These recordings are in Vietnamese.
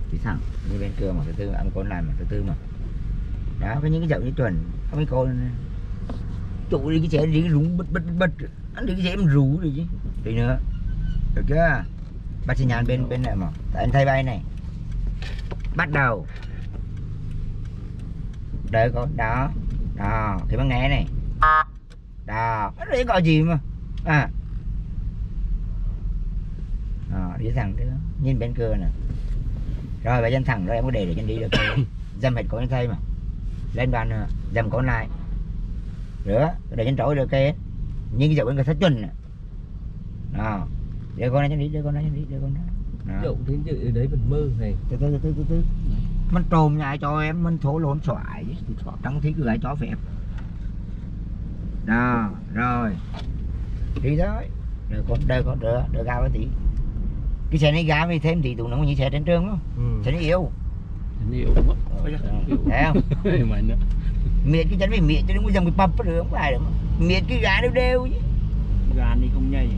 đi thẳng như bên kia mà thứ tư ông con làm mà thứ tư mà đó có những cái dậu như chuẩn không mấy con trụ đi cái xe đi rú bật anh đi cái xe em rú đi chứ tí nữa được chưa bắt xi nhan bên này mà tại anh thay bay này bắt đầu đợi con đó cái băng nghe này đó đấy gọi gì mà đi thẳng đó nhìn bên cửa nè rồi bây giờ thẳng rồi em có để chân đi được dầm hết con thay mà lên bàn nữa dầm con lại nữa để chân trỗi được cây nhưng cái dậu bên người thất chuẩn nè để con này chân đi để con này chân đi để con đó dậu thế chứ đấy vẫn mơ này từ từ mình trồm nhà cho em mình thổ lộn xoài trong thí cứ lại cho phép đó rồi đi thôi được con đỡ gao cái tí cái xe này gá với thêm thì tụi nó như xe trên trường không xe nó yếu quá thấy không miệt cái chân với miệt cho nó có dòng cái bắp được không phải được miệt cái gà đều chứ gà đi không nhây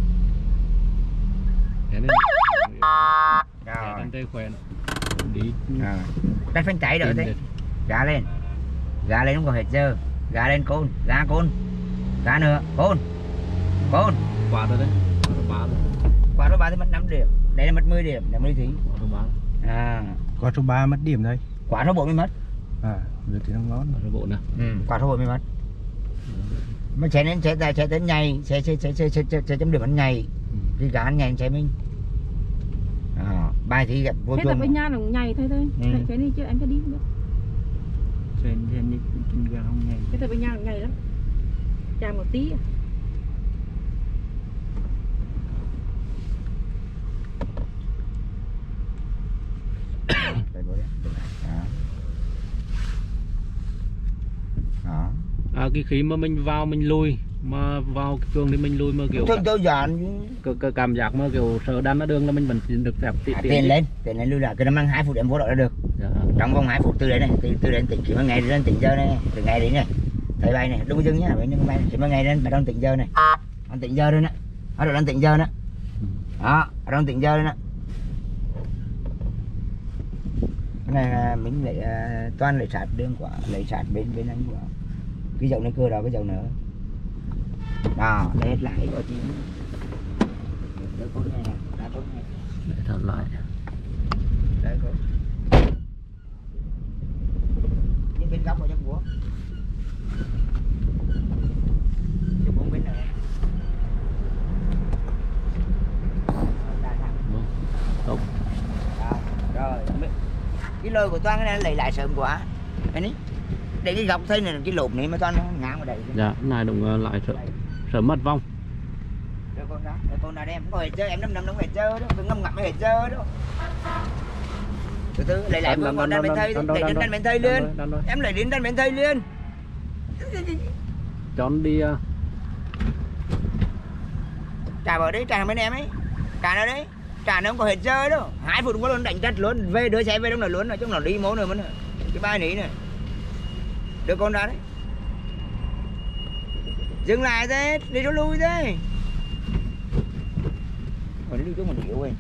rồi tay khỏe đi đặt phanh chạy rồi thế gà lên không còn hết giờ gà lên côn gà nữa côn quả rồi đấy quả số 3 thì mất 5 điểm đây là mất 10 điểm để mới thí quả số 3 mất điểm đây quả số 4 mới mất được thì nó ngon quả số 4 nè quả số 4 mới mất mà chạy đến chạy tới nhảy sẽ chấm điểm ăn nhảy cái gà ăn nhảy chạy mình bài thì gặp vô chung. Thế tập ở nhà là nhảy thôi chạy đi chứ anh có đi không được. Trên đi chân gà không nhảy. Cái tập ở nhà là nhảy lắm. Chà một tí. Cái khi mà mình vào mình lui mà vào cái chuồng thì mình lui mà kiểu cái cảm giác mà kiểu sợ đan nó đường là mình vẫn được phép tiền lên lui lại cái nó mang 2 phút em vô đó là được trong vòng 2 phút từ đấy này từ đến tỉnh chỉ mà ngày đến tỉnh giờ này từ ngày đến này thời bay này đúng dưng nhá nhưng mà chỉ mà ngày đến bắt đầu tỉnh giờ này đang tỉnh giờ rồi nè bắt đầu đang tỉnh giờ nữa đó đang tỉnh giờ rồi nè cái này là mình lại toàn lấy sạt đường quả lấy sạt bên anh quả cái dầu này cưa đó cái dầu nữa đó để hết lại có chi để con này đã tốt này để thật lại đây có những bên góc của chân búa chân búa bên này tốt rồi cái lôi của Toan cái này lấy lại sớm quá anh ấy để cái góc thấy này cái lụp này mà Toan nó ngang vào đây dạ này đúng lại sợ mất vong để con nào đem không hề chơi em năm hề chơi đó đừng ngâm ngậm hề chơi đó từ từ lấy lại con đàn bên thây để đến đàn bên thây lên em lấy đến đàn bên thây lên chọn đi trả vào đấy trả bên em ấy trả nào đấy trả nó không có hề chơi đâu 2 phút có luôn đánh chất luôn về đưa xe về trong này luôn nói chung là đi món rồi mình cái bài này này đưa con ra đấy dừng lại thế đi nó lui thế rồi đi xuống mình hiểu rồi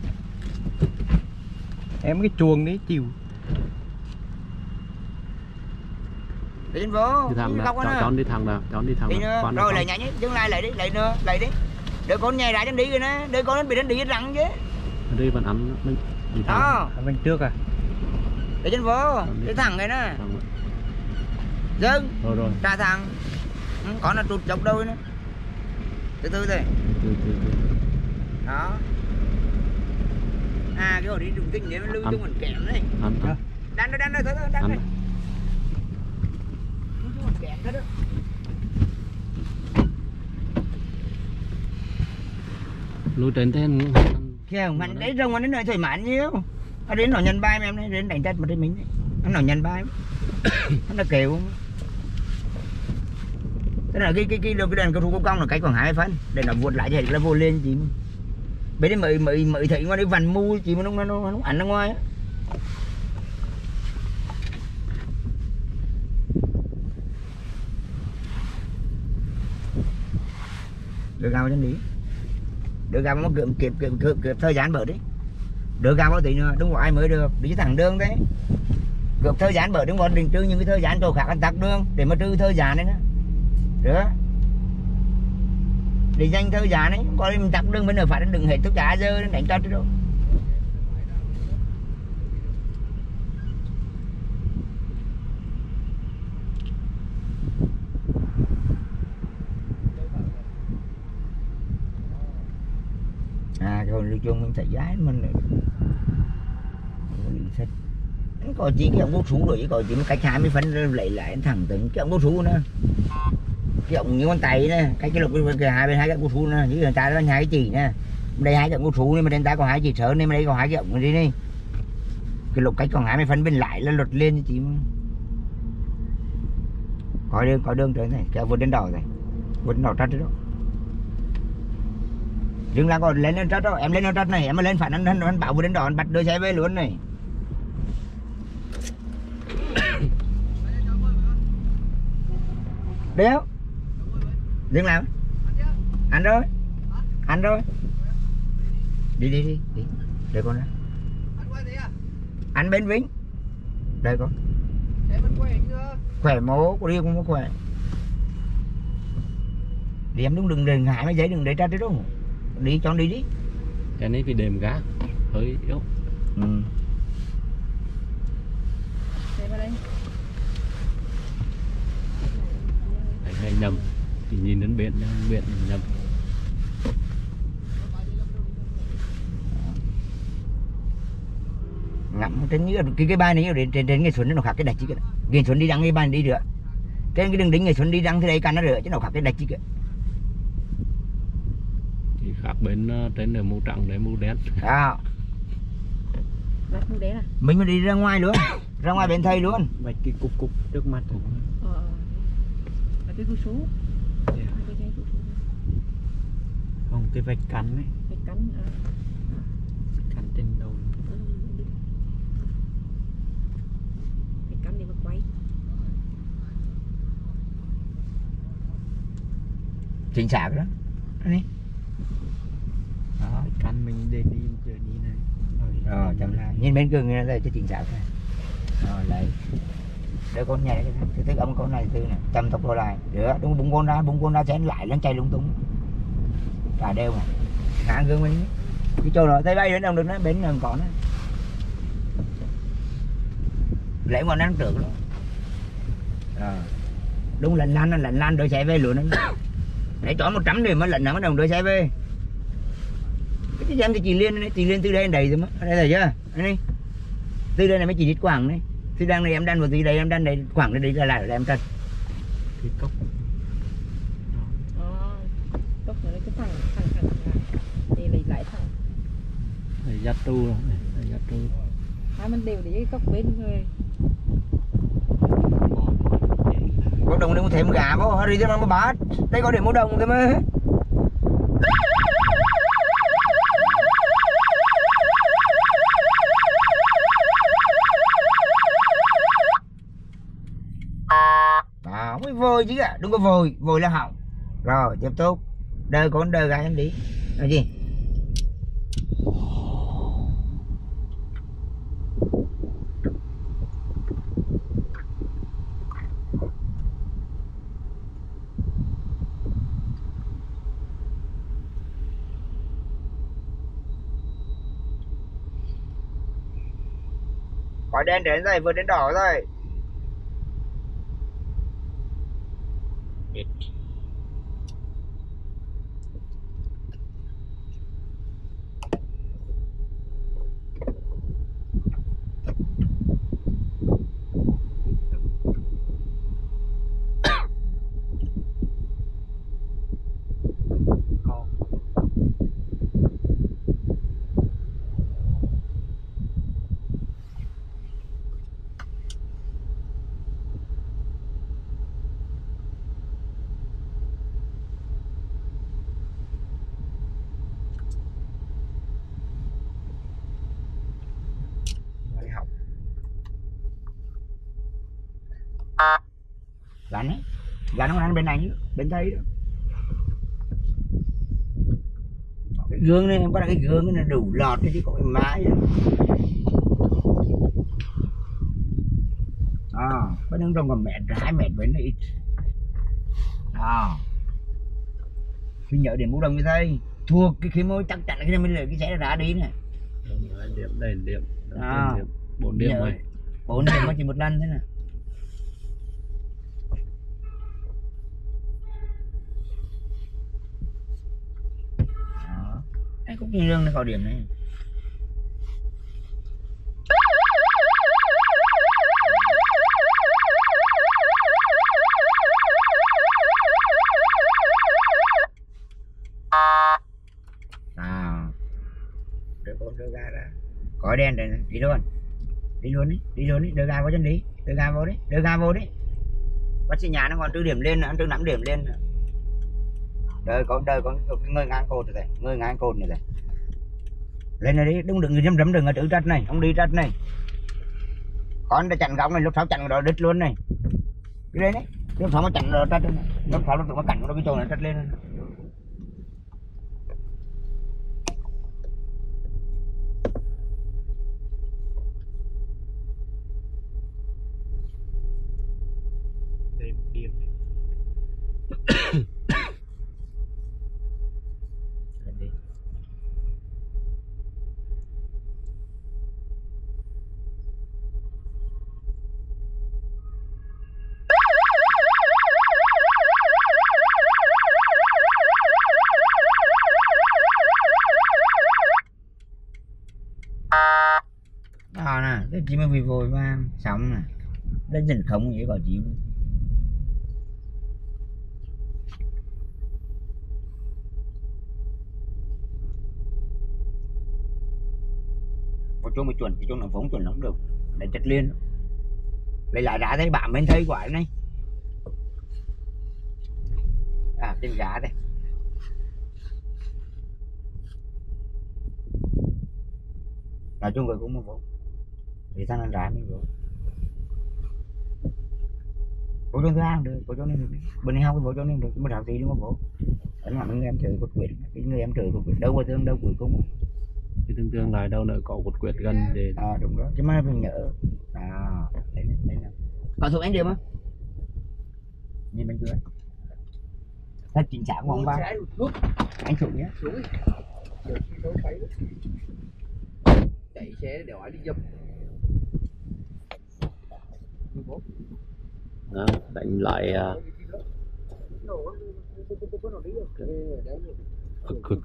em cái chuồng đấy chịu đi trên vô chọn đi thẳng nào chọn đi thẳng rồi lại nhanh dừng lại lại đi lại đi đứa con nhảy ra chân đi rồi nè đứa con nó bị đánh đi răng chứ đi vẫn ăn đi đó bên trước à để trên vô đi thẳng này nè dừng rồi trả thẳng có nó trụt dọc đôi nữa từ từ thôi đó cái hồi đi trùng tinh để nó lưu chung mình kẹm đấy đánh thôi thôi đánh này mình kẹm thôi đó lưu trên thế kêu mình đấy rồng mà đến nơi thoải mái nhiêu nó đến nó nhân bay em đấy đến đánh chất mà đến mình đấy nó nhân bay nó kêu tức là cái đèn cao su cong là cái khoảng 2 phân để nó vụt lại thì nó vô lên chị bây giờ mới thấy ngoài đấy vằn mu chị mà nó ăn ra ngoài được gạo chân đi được gạo nó kịp thời gian bớt đấy được cao bao tí nữa đúng có ai mới được đi thẳng đường đấy cướp thời gian bởi đừng có định trừ những cái thời gian chỗ khác ăn tắt đường để mà trừ thời gian đấy nữa được để dành thời gian ấy có mình tắt đường bên ở phải đừng hết tất cả giờ đánh cho chứ đâu. Rồi lưu chung mình thấy giá mình có chỉ cái ông bố sú rồi có chỉ một cách 20 phân lấy lại thẳng từng cái ông bố sú nữa cái ông như con tay nè cái lục cái hai bên hai cái bố sú nè như người ta đó hai cái chỉ nè đây hai cái bố sú nhưng mà bên ta có hai chỉ sớm nên mà đây có hai cái ông đi đi cái lục cách còn 20 phân bên lại là lột lên chỉ có đường tới này kéo vượt đến đỏ này vượt đến đỏ trắt đó dừng lại còn lên trắt đó em lên trắt này em mà lên phải anh bảo vượt đến đỏ anh bắt đưa xe về luôn này. Đéo dừng lại anh rồi đi đây con đó anh bên Vĩnh đây con khỏe mố có đi không có khỏe đi em đúng đừng ngại mấy giấy đừng để ra tới đâu đi cho đi cái này thì đềm gá hơi yếu hay nhầm thì nhìn đến biển nhầm ngắm trên như cái bài này trên cái xuân nó khác cái đạch chứ cái xuân đi đăng cái bài đi được trên cái đường đỉnh ngày xuân đi đăng thì đây cả nó được chứ nó khác cái đạch chứ thì khác bên trên là màu trắng đấy màu đen màu đen à mình mà đi ra ngoài luôn ra ngoài bên thầy luôn vạch cái cục trước mặt cái cú số không cái vạch cắn ấy cắn trên đầu vạch cắn để mà quay chính xác đó này vạch cắn mình để đi giờ đi này rồi chậm lại nhìn bên gừng này là cho chính xác này rồi lấy để con nhảy cái thức ông con này từ này chăm tốc độ lại được đúng bung con ra chén lại nó chạy lung tung cả đều mà ngã gương mình cái chỗ đó thấy bay đến đâu được nó bên gần còn lấy ngọn ăn được rồi đúng lạnh lan đôi xe về luôn để chọn 100 điểm mà lạnh nó đồng đôi xe về cái em thì chỉ liên từ đây đến đầy rồi mà đây là chưa đây từ đây này mới chỉ đi Quảng đấy thì đang này em đang vào từ đây em đang đây Quảng đây là lại là em trần cái cốc cốc này cái thằng để lấy lại thằng này giặt tu hai mình đều để cái cốc bên người có đồng đây một thêm gà vô đi cho nó bát đây có để một đồng thôi mà mới vôi chứ ạ đừng có vôi là hỏng rồi tiếp tục đời con đời gái em đi là gì khói đen đến rồi vượt đến đỏ rồi gắn nó ăn bên này bên đây đó gương này em có cái gương này đủ lọt chứ có cái mái bên đứng trong còn mẹ 2 mét bên này ít tôi nhớ điểm mũ đồng như thế thua cái khi mới chắc chắn cái này mới lấy cái xe ra đi này điểm đây điểm 4 điểm rồi 4 điểm có chỉ một lần thế này anh cũng nhìn lương này có điểm này đưa ga ra còi đen này đi luôn đi đưa ga vào chân đi đưa ga vô đấy bắt xe nhà nó còn 4 điểm lên ăn 5 điểm lên đời con người ngang cột này lên này đi đừng đừng ở chữ trách này không đi trách này con đã chặn góc này lúc sau chặn rồi đứt luôn này cái đây đấy lúc sau mà chặn rồi trách lúc sau nó cạnh nó cái chỗ này trách lên điểm nè cái chỉ mới vì vội mà xong nè đến dần không vậy còn chịu một chỗ mà chuẩn cái chỗ nào phóng chuẩn nó không được để chất liên lấy lại ra thấy bạn mình thấy quả này trên gã đây nói chung rồi cũng một vỗ thì sang ăn rải mình vỗ vỗ trong thứ hai được vỗ chỗ này được bên này không cái vỗ chỗ này được mà rào gì đúng không vỗ đó là người em trời cột quyệt cái người em trời cột quyệt đâu có thương đâu cuối cùng cái tương lại đâu nữa có cột quyệt gần để đúng đó chứ mà mình nhớ đấy là còn thuộc anh điểm không nhìn bên dưới thật chính xác của ông ba anh chủ nhé chạy xe để hỏi đi dùm đó, đánh lại cực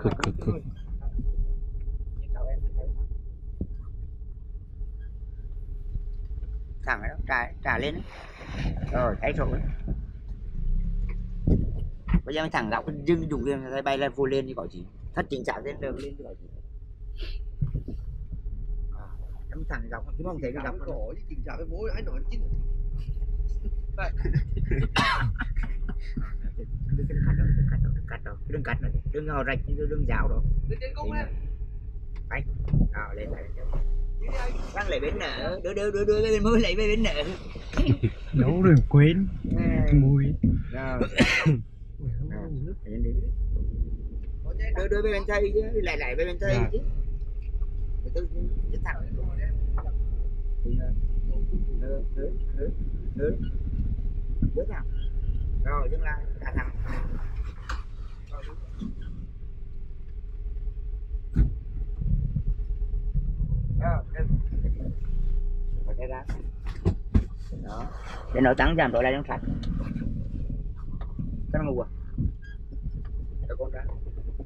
thẳng đó trả lên rồi thấy rồi bây giờ mình thẳng góc dưng dùng game thấy bay lên vô lên thì có gì thật chính xác lên đường lên thì có gì em thẳng góc chứ không thấy cái góc cổ chứ chính xác cái bố anh nói chính đừng cắt rồi đừng ngồi rạch đừng dạo đâu lên trên cung lên anh lên lại đang lấy bến nợ đưa bên mới lấy bến nợ nấu rồi quên mùi đưa bên tây chứ lại bên tây chứ tôi chết thẳng đứa nào rồi dừng lại cả thằng cái ra đó để nó trắng giảm đổi lại trong sạch cái nó ngu à cho con ra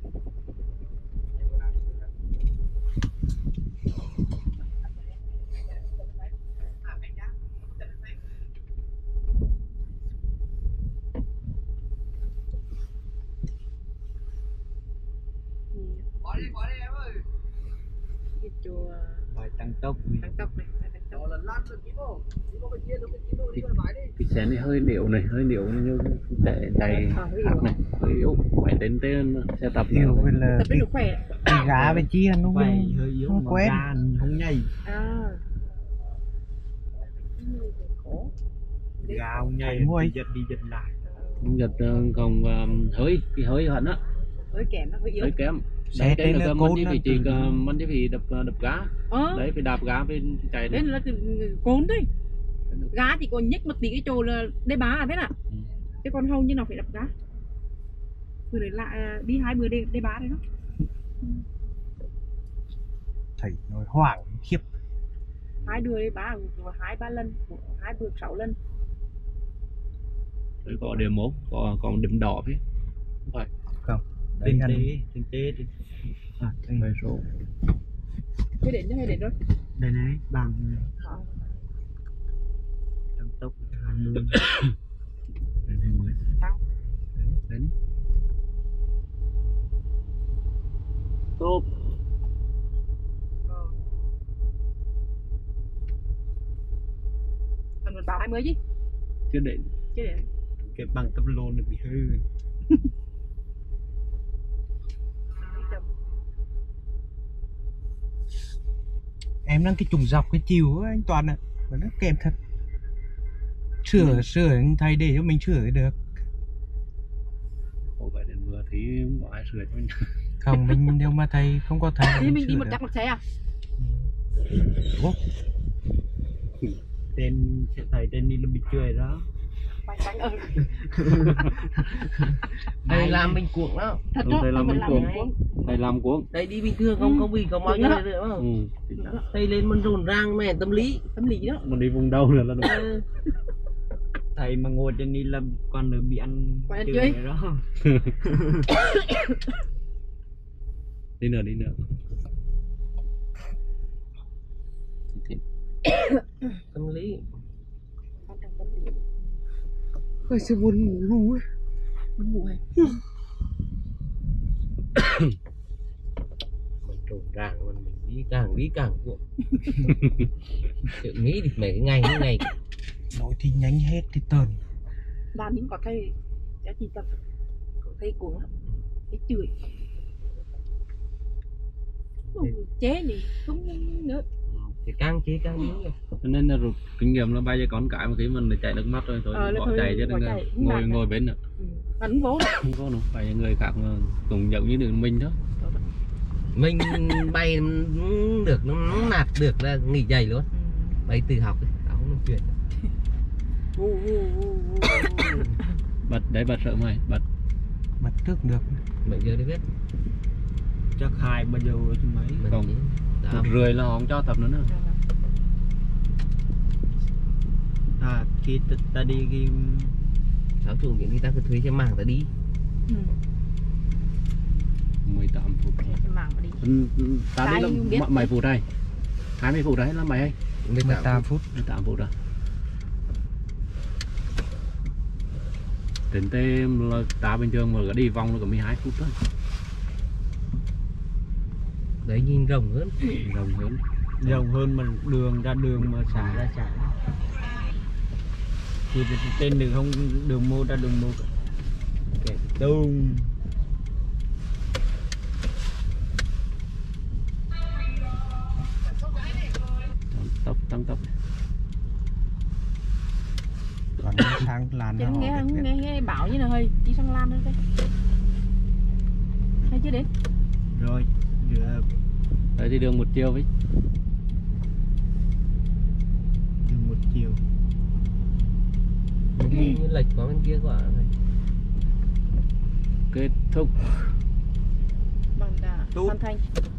bỏ đi em ơi chùa tăng tốc này cái xe này hơi điệu này như để đầy áp này hơi yếu phải đến tên xe tập nhiều này. là tập được khỏe cái gà bên chia nó Quay hơi yếu không mà quen gan không nhảy gà không nhảy đi giật lại không giật còn hơi cái hơi hận á hơi kém nó hơi yếu hơi kém Đấy, đây là mình chỉ phải mình chỉ phải đập gá. Đấy phải đạp gá bên chạy đấy là cồn thôi. Gá thì còn nhích một tí cái chỗ là đê bá à thế nào. Chứ còn hầu như nào phải đập gá. Vừa để lại đi 2 bữa đê bá đấy đó. Thầy nói hoảng khiếp. 2 đứa đê bá 2-3 lần, 2 bữa 6 lần. Đấy có điểm mốt, có điểm đỏ phía. Không phải. Không. Tinh tế À, mấy số. Thế đến hay đến rồi. Đây này, bằng tăng tốc 20. Đến 20. Đến. Tốt. Còn mình bảo 20 chứ. Chưa đến. Chứ đến. Cái bằng tốc lôn nó bị hư. Em đang cái trùng dọc cái chiều á anh Toàn ạ, mà nó kèm thật. Sửa anh thầy để cho mình sửa được. Ồ vậy đến mưa thì không có ai sửa cho mình. Không, mình nếu mà thầy không có thầy thì mình đi một chắc một xe à? Ủa? Tên thầy tên đi là bị chơi đó. Bánh ở. Đây làm mình cuộn đó. Thật đó, thầy làm mình cuộn. Thầy làm cuốn. Đây đi bình thường không bị có mọi người nữa không? Đây lên mình rồn rang mẹ tâm lý đó. Mình đi vùng đâu nữa là đúng. Thầy mà ngồi trên đi là con nữa bị ăn chơi đó. Đi nữa. Tâm lý. Ôi sao buồn ngủ luôn ấy. Buồn ngủ hay? Mình rồn rang mình đi càng cuộn. Tự nghĩ thì mấy cái ngày Nói thì nhánh hết thì tờn. Đàn những có thầy giá trị tập. Có thầy cuốn lắm. Thầy chửi. Chế thì không nữa. thì càng chế càng yếu rồi. Cho nên là rụt kinh nghiệm là bây giờ con cái mà khi mình chạy nước mắt rồi thôi bỏ chạy chứ đừng ngồi bên nữa. Bắn vốn. Không có đâu, phải người khác cũng giống như đường mình đó. Mình bay được nó nạt được là nghỉ dày luôn. Bay từ học áo nó chuyển. Bật đấy, bật sợ mày, bật trước được. Bây giờ đi biết. Chắc 2 bao giờ chứ mấy. Không. 1,5 là họ không cho tập nữa. À khi ta đi cái 6 chuồng điện đi ta cứ thuê xe mảng ta đi. 18 phút. Ta đi là mấy phút đây? 20 phút đấy là mấy hay? 18 phút. 18 phút rồi. Đến thêm là ta bình thường mà đi vòng là có 12 phút thôi. Đấy nhìn rộng hơn. Rộng hơn mà đường ra đường mà xả ra xả. Thì tên đường không đường mô ra đường mô. Kệ tung. Tăng tốc. Còn sang làn nó nghe bảo như là hơi đi sang lan thôi. Hay chưa đến. Rồi. Đấy thì đường một chiều với. Đường một chiều. Như lệch qua bên kia quả này. Kết thúc. Bằng Phan Thanh.